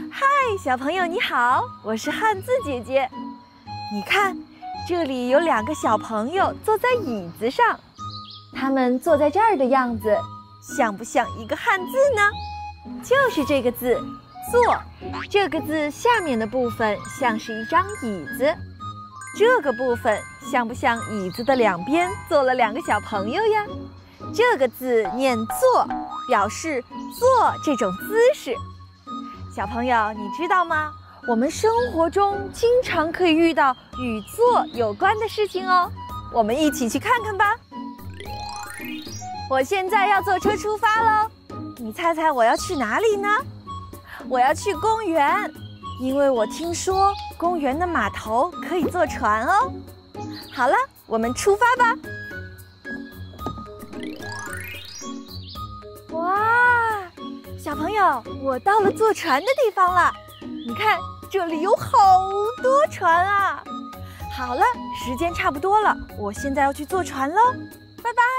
嗨，小朋友你好，我是汉字姐姐。你看，这里有2个小朋友坐在椅子上，他们坐在这儿的样子，像不像一个汉字呢？就是这个字“坐”，这个字下面的部分像是一张椅子，这个部分像不像椅子的2边坐了2个小朋友呀？这个字念“坐”，表示坐这种姿势。小朋友，你知道吗？我们生活中经常可以遇到与坐有关的事情哦。我们一起去看看吧。我现在要坐车出发喽，你猜猜我要去哪里呢？我要去公园，因为我听说公园的码头可以坐船哦。好了，我们出发吧。哇，小朋友，我到了坐船的地方了。你看，这里有好多船啊。好了，时间差不多了，我现在要去坐船喽，拜拜。